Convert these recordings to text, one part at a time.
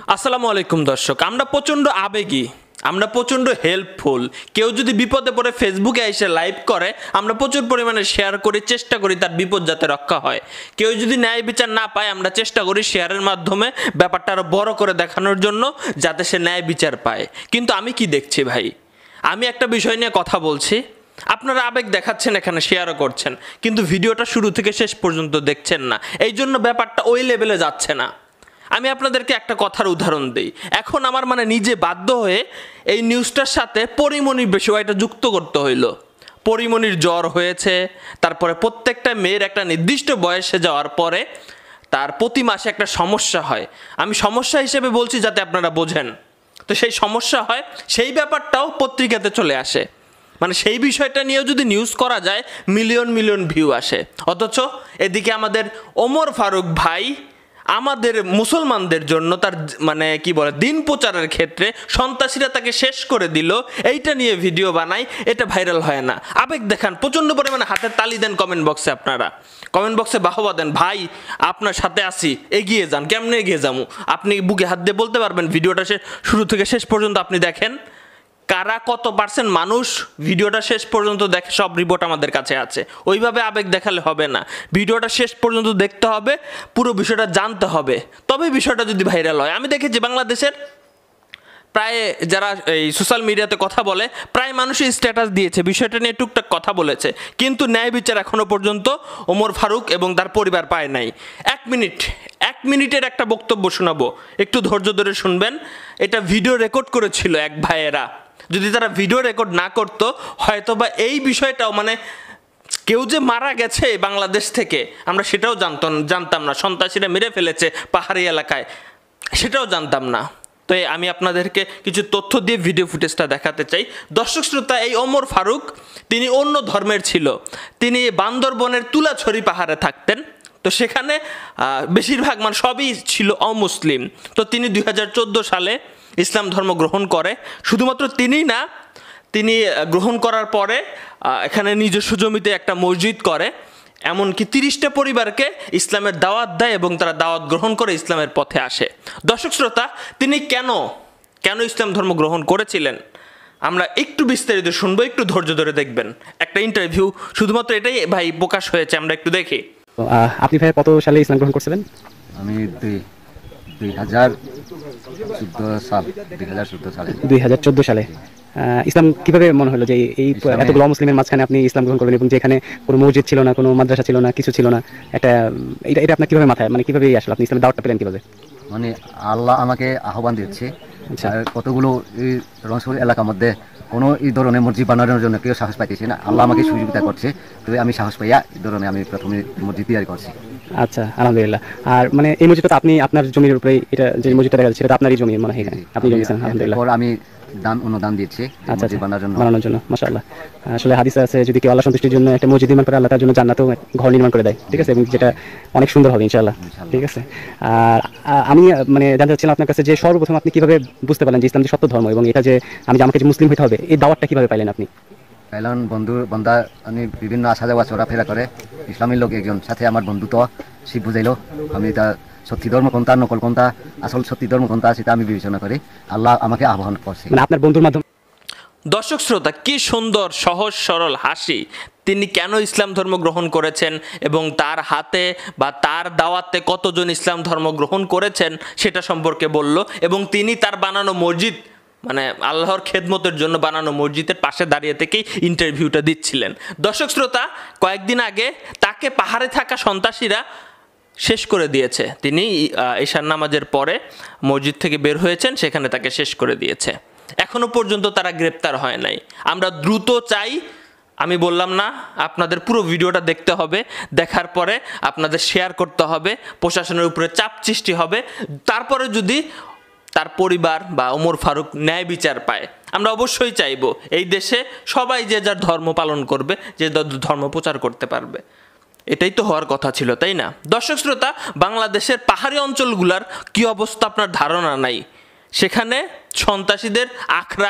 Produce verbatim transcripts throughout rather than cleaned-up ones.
আসসালামু আলাইকুম দর্শক, আমরা প্রচণ্ড আবেগী, আমরা প্রচণ্ড হেল্পফুল। কেউ যদি বিপদে পড়ে ফেসবুকে এসে লাইভ করে, আমরা প্রচুর পরিমাণে শেয়ার করি, চেষ্টা করি তার বিপদ যাতে রক্ষা হয়। কেউ যদি ন্যায় বিচার না পায়, আমরা চেষ্টা করি শেয়ারের মাধ্যমে ব্যাপারটা আরও বড় করে দেখানোর জন্য, যাতে সে ন্যায় বিচার পায়। কিন্তু আমি কি দেখছি ভাই, আমি একটা বিষয় নিয়ে কথা বলছি, আপনারা আবেগ দেখাচ্ছেন, এখানে শেয়ারও করছেন, কিন্তু ভিডিওটা শুরু থেকে শেষ পর্যন্ত দেখছেন না। এই জন্য ব্যাপারটা ওই লেভেলে যাচ্ছে না। আমি আপনাদেরকে একটা কথার উদাহরণ দিই। এখন আমার মানে নিজে বাধ্য হয়ে এই নিউজটার সাথে পরিমণির বিষয়টা যুক্ত করতে হইল। পরিমণির জ্বর হয়েছে, তারপরে প্রত্যেকটা মেয়ের একটা নির্দিষ্ট বয়সে যাওয়ার পরে তার প্রতি মাসে একটা সমস্যা হয়। আমি সমস্যা হিসেবে বলছি যাতে আপনারা বোঝেন। তো সেই সমস্যা হয়, সেই ব্যাপারটাও পত্রিকাতে চলে আসে। মানে সেই বিষয়টা নিয়েও যদি নিউজ করা যায়, মিলিয়ন মিলিয়ন ভিউ আসে। অথচ এদিকে আমাদের ওমর ফারুক ভাই আমাদের মুসলমানদের জন্য তার মানে কি বলে দিন প্রচারের ক্ষেত্রে সন্ত্রাসীরা তাকে শেষ করে দিল, এইটা নিয়ে ভিডিও বানাই, এটা ভাইরাল হয় না। আবেগ দেখান, প্রচণ্ড পরিমাণে হাতের তালি দেন কমেন্ট বক্সে, আপনারা কমেন্ট বক্সে বাহবা দেন, ভাই আপনার সাথে আসি, এগিয়ে যান। কেমনে এগিয়ে যাবো? আপনি বুকে হাত দিয়ে বলতে পারবেন ভিডিওটা সে শুরু থেকে শেষ পর্যন্ত আপনি দেখেন, কারা কত পার্সেন্ট মানুষ ভিডিওটা শেষ পর্যন্ত দেখে, সব রিপোর্ট আমাদের কাছে আছে। ওইভাবে আবেগ দেখালে হবে না, ভিডিওটা শেষ পর্যন্ত দেখতে হবে, পুরো বিষয়টা জানতে হবে, তবে বিষয়টা যদি ভাইরাল হয়। আমি দেখেছি বাংলাদেশের প্রায় যারা এই সোশ্যাল মিডিয়াতে কথা বলে, প্রায় মানুষই স্ট্যাটাস দিয়েছে, বিষয়টা নিয়ে টুকটাক কথা বলেছে, কিন্তু ন্যায় বিচার এখনও পর্যন্ত ওমর ফারুক এবং তার পরিবার পায় নাই। এক মিনিট এক মিনিটের একটা বক্তব্য শোনাবো, একটু ধৈর্য ধরে শুনবেন। এটা ভিডিও রেকর্ড করেছিল এক ভাইয়েরা। যদি তারা ভিডিও রেকর্ড না করতো, হয়তো বা এই বিষয়টাও মানে কেউ যে মারা গেছে বাংলাদেশ থেকে আমরা সেটাও জানতাম জানতাম না সন্ত্রাসীরা মেরে ফেলেছে পাহাড়ি এলাকায়, সেটাও জানতাম না। তো আমি আপনাদেরকে কিছু তথ্য দিয়ে ভিডিও ফুটেজটা দেখাতে চাই। দর্শক শ্রোতা, এই ওমর ফারুক তিনি অন্য ধর্মের ছিল, তিনি বান্দরবনের তুলাছড়ি পাহাড়ে থাকতেন। তো সেখানে বেশিরভাগ মানে সবই ছিল অমুসলিম। তো তিনি দুই হাজার চোদ্দো সালে ইসলাম ধর্ম গ্রহণ করে। শুধুমাত্র তিনিই না, তিনি গ্রহণ করার পরে এখানে নিজস্ব জমিতে একটা মসজিদ করে, এমনকি তিরিশটা পরিবারকে ইসলামের দাওয়াত দেয় এবং তারা দাওয়াত গ্রহণ করে ইসলামের পথে আসে। দর্শক শ্রোতা, তিনি কেন কেন ইসলাম ধর্ম গ্রহণ করেছিলেন আমরা একটু বিস্তারিত শুনবো, একটু ধৈর্য ধরে দেখবেন। একটা ইন্টারভিউ, শুধুমাত্র এটাই ভাই প্রকাশ হয়েছে, আমরা একটু দেখি। আপনি ভাই কত সালে ইসলাম গ্রহণ করছিলেন? আমি দুই দুই হাজার চোদ্দো সাল দুই হাজার চোদ্দো সালে দুই হাজার চোদ্দো সালে ইসলাম কিভাবে মনে হলো যে এই এতগুলো মুসলিমের মাঝখানে আপনি ইসলাম গ্রহণ করবেন, এবং যেখানে কোনো মসজিদ ছিল না, কোনো মাদ্রাসা ছিল না, কিছু ছিল না, এটা এটা এটা আপনার কিভাবে মাথায় মানে কিভাবে আসলে আপনি ইসলামের দাওয়াতটা পেলেন কিভাবে? মানে আল্লাহ আমাকে আহ্বান দিচ্ছে। কতগুলো এই রংপুর এলাকার মধ্যে কোনো এই ধরনের মসজিদ বানানোর জন্য কেউ সাহস পাইতেছে না, আল্লাহ আমাকে সুযোগিতা করছে। তবে আমি সাহস পাইয়া এই ধরনের আমি প্রথমে মসজিদ তৈরি করছি। আচ্ছা, আলহামদুলিল্লাহ। আর মানে এই মসজিদটা আপনি আপনার জমির উপরে, এটা যে মসজিদটা দেখা যাচ্ছে এটা আপনারই জমি মনে হয়, আপনি জমিছেন? আলহামদুলিল্লাহ। আমি দান অনুদান দিয়েছি মসজিদ বানানোর জন্য। মাশাআল্লাহ। আসলে হাদিসে আছে, যদি কেউ আল্লাহ সন্তুষ্টির জন্য একটা মসজিদ নির্মাণ করে, আল্লাহ তার জন্য জান্নাতেও ঘর নির্মাণ করে দেয়। ঠিক আছে, এবং যেটা অনেক সুন্দর হবে ইনশাআল্লাহ। ঠিক আছে। আর আমি মানে জানতে চাচ্ছিলাম আপনার কাছে যে সর্বপ্রথম আপনি কিভাবে বুঝতে পারলেন যে ইসলাম যে সত্য ধর্ম, এবং এটা যে আমি যে আমাকে যে মুসলিম হতে হবে, এই দাওয়াতটা কিভাবে পাইলেন আপনি? পাইলাম বন্ধু বান্ধা, আমি বিভিন্ন আসা যাওয়া চলাফেরা করে ইসলামের লোক একজন সাথে আমার বন্ধুত্ব শিখ বুঝাইলো। আমি তা সত্যি ধর্ম কোনটা, নকল কোনটা, আসল সত্যি ধর্ম কোনটা, সেটা আমি বিবেচনা করি। আল্লাহ আমাকে আহ্বান করছে মানে আপনার বন্ধুর মাধ্যমে। দর্শক শ্রোতা, কি সুন্দর সহজ সরল হাসি। তিনি কেন ইসলাম ধর্ম গ্রহণ করেছেন এবং তার হাতে বা তার দাওয়াতে কতজন ইসলাম ধর্ম গ্রহণ করেছেন সেটা সম্পর্কে বলল, এবং তিনি তার বানানো মসজিদ মানে আল্লাহর খেদমতের জন্য বানানো মসজিদের পাশে দাঁড়িয়ে থেকেই ইন্টারভিউটা দিচ্ছিলেন। দর্শক শ্রোতা, কয়েকদিন আগে তাকে পাহাড়ে থাকা সন্ত্রাসীরা শেষ করে দিয়েছে। তিনি ঈশার নামাজের পরে মসজিদ থেকে বের হয়েছেন, সেখানে তাকে শেষ করে দিয়েছে। এখনো পর্যন্ত তারা গ্রেপ্তার হয় নাই। আমরা দ্রুত চাই, আমি বললাম না, আপনাদের পুরো ভিডিওটা দেখতে হবে, দেখার পরে আপনাদের শেয়ার করতে হবে, প্রশাসনের উপরে চাপ সৃষ্টি হবে, তারপরে যদি তার পরিবার বা ওমর ফারুক ন্যায় বিচার পায়। আমরা অবশ্যই চাইব এই দেশে সবাই যে যার ধর্ম পালন করবে, যে ধর্ম প্রচার করতে পারবে। এটাই তো হওয়ার কথা ছিল, তাই না? দর্শক শ্রোতা, বাংলাদেশের পাহাড়ি অঞ্চলগুলোর কি অবস্থা আপনার ধারণা নাই। সেখানে সন্ত্রাসীদের আখড়া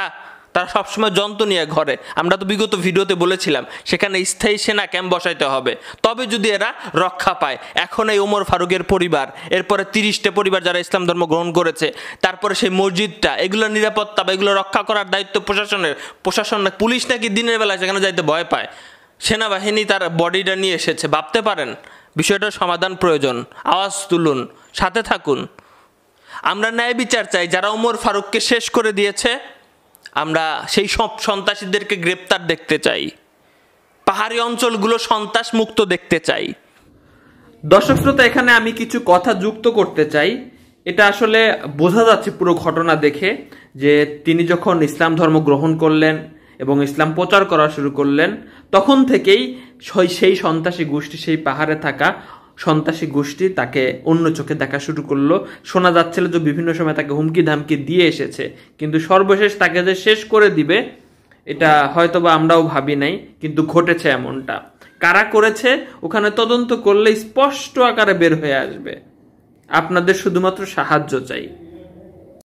তারা সবসময় যন্ত্র নিয়ে ঘরে। আমরা তো বিগত ভিডিওতে বলেছিলাম সেখানে স্থায়ী সেনা ক্যাম্প বসাইতে হবে, তবে যদি এরা রক্ষা পায়। এখন এই ওমর ফারুকের পরিবার, এরপরে তিরিশটা পরিবার যারা ইসলাম ধর্ম গ্রহণ করেছে, তারপরে সেই মসজিদটা, এগুলোর নিরাপত্তা বা এগুলো রক্ষা করার দায়িত্ব প্রশাসনের। প্রশাসন না, পুলিশ নাকি দিনের বেলায় সেখানে যাইতে ভয় পায়, সেনাবাহিনী তার বডিটা নিয়ে এসেছে। ভাবতে পারেন, বিষয়টার সমাধান প্রয়োজন। আওয়াজ তুলুন, সাথে থাকুন। আমরা ন্যায় বিচার চাই। যারা ওমর ফারুককে শেষ করে দিয়েছে, আমরা সেই সব সন্ত্রাসীদেরকে গ্রেপ্তার দেখতে চাই। পাহাড়ি অঞ্চলগুলো সন্ত্রাস মুক্ত দেখতে চাই। দর্শক শ্রোতা, এখানে আমি কিছু কথা যুক্ত করতে চাই। এটা আসলে বোঝা যাচ্ছে পুরো ঘটনা দেখে যে তিনি যখন ইসলাম ধর্ম গ্রহণ করলেন এবং ইসলাম প্রচার করা শুরু করলেন, তখন থেকেই সেই সন্ত্রাসী গোষ্ঠী, সেই পাহাড়ে থাকা সন্ত্রাসী গোষ্ঠী তাকে অন্য চোখে দেখা শুরু করলো। শোনা যাচ্ছিল যে বিভিন্ন সময় তাকে হুমকি ধামকি দিয়ে এসেছে, কিন্তু সর্বশেষ তাকে যে শেষ করে দিবে এটা হয়তোবা আমরাও ভাবি নাই, কিন্তু ঘটেছে এমনটা। কারা করেছে ওখানে তদন্ত করলে স্পষ্ট আকারে বের হয়ে আসবে। আপনাদের শুধুমাত্র সাহায্য চাই।